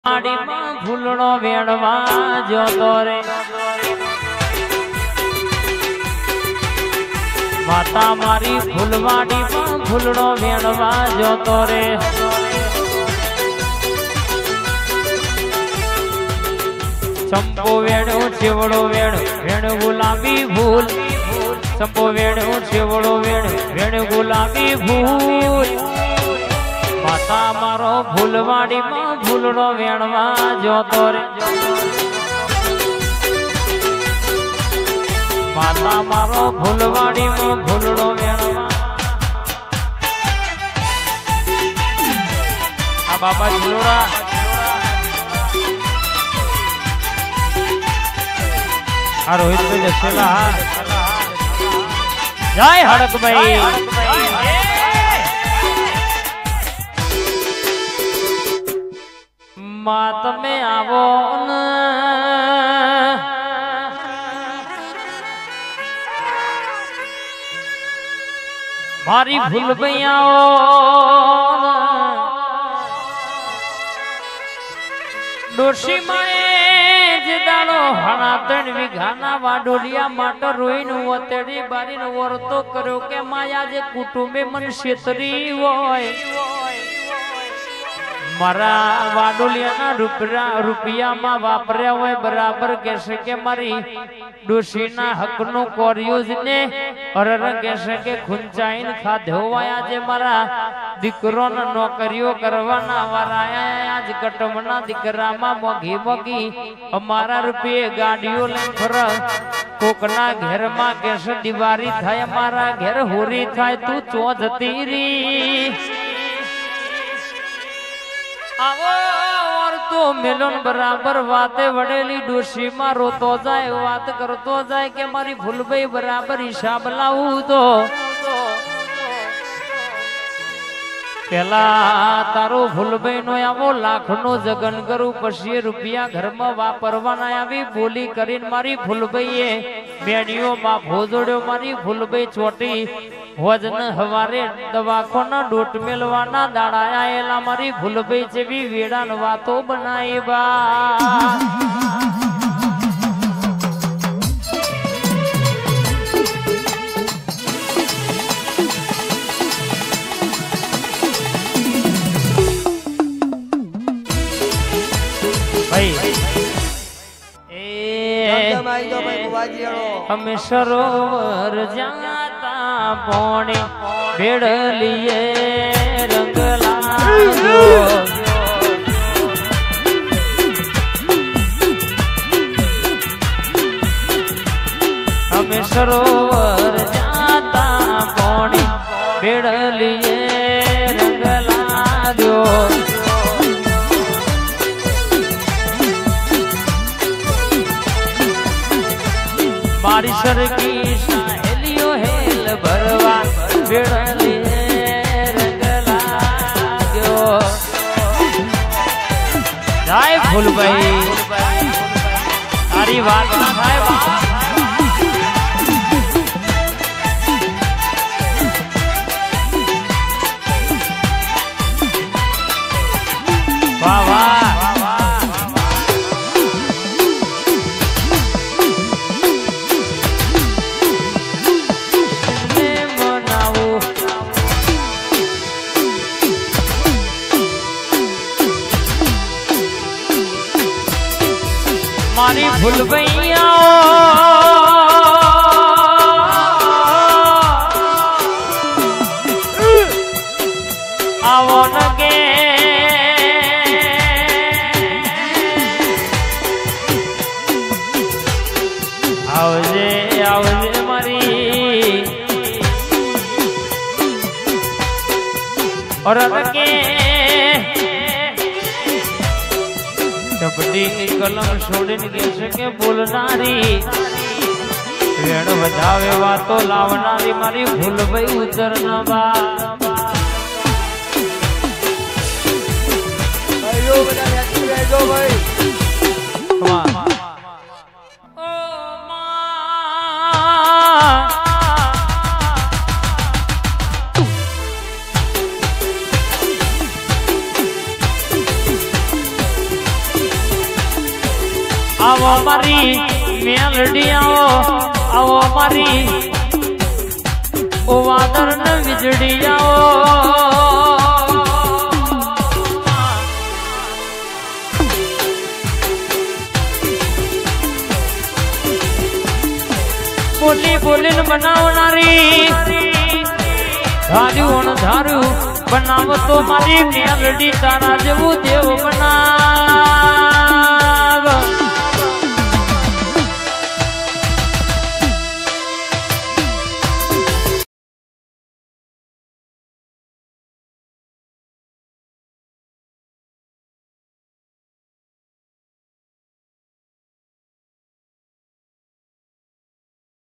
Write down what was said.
ફૂલવાડીમાં ફૂલડો વેણવા જોતો રે માતા મારી ફૂલવાડીમાં ફૂલડો વેણવા જોતો રે ચંપો વેણો ચેવડો વેણ વેણ ગુલાબી ફૂલ ચંપો વેણો ચેવડો વેણ વેણ ગુલાબી ફૂલ માતા મારો ફૂલવાડીમાં ફૂલડો વેણવા જોતો રે માતા મારો ફૂલવાડીમાં ફૂલડો વેણવા આ બાબા ઝૂલડા આ રોહિતભાઈ જસેલા જય હડકભાઈ માં તમે આવો ને મારી ભૂલભાઈ આવો ડોશી માએ જે દાડો હણા 3 વીઘાના વાડોલિયા માટે રોઈને વતેડી બારીનો વર્તો કર્યો કે માયા જે કુટુંબે મન છેતરી હોય મારા વાડોલિયાના રૂપિયામાં વાપર્યા હોય બરાબર કહેશે કે મારી ડોશીના હકનું કર્યું જ ને અરર કહેશે કે ખૂંચાઈને ખાધો હોય આજે મારા દીકરોને નોકરીઓ કરવાના વાળા આજ કટમના દીકરામાં મોઘી મોઘી અમારા રૂપિયે ગાડીઓ લઈને ફરે કોકના ઘેરમાં કહેશે દિવાળી થાય અમારા ઘેર હોરી થાય તું ચો જતી રી આવો તો મેલોન બરાબર વાતે વડેલી ડોશીમાં રોતો જાય વાત કરતો જાય કે મારી ભૂલભાઈ બરાબર હિસાબ લાવું તો પેલા તારો ભૂલભાઈ નો આવો લાખનો જગન કરું પછી રૂપિયા ઘરમાં વાપરવાના આવી બોલી કરીને મારી ભૂલભાઈએ મેડીઓમાં ભોજડ્યો મારી ભૂલભાઈ ચોટી વજન હવારે દવાખોના ડોટ મેલવાના દાડા આયેલા મારી ભૂલભાઈ જેવી વેડાન વાતો બનાવી બા અમે સરોવર જાતા પોણે બેડલીએ રંગ લાગ્યો અમે સરોવર જાતા પોણે બેડલીએ રંગ લાગ્યો મારી સરકી સહેલીઓ હેલ ભરવા બેડલીએ રંગ લાગ્યો જય ફૂલભાઈ તારી વાત ના થાય વાહ વાહ મારી ભૂલભાઈ આવો ને કે આવજે આવજે મારી ઓર કે ચપટી કલમ છોડીને કહેશે કે બોલનારી વેણ વધાવે વાતો લાવનારી મારી ભૂલભાઈ ઉતરના બા ભાઈ आवो मारी मेलडी आओ मारी ओ वादर न विजड़ी आओ बोली बोली बनावनारी धारू न धारू बनाव तो मारी मेलडी तारा जेवू देव बना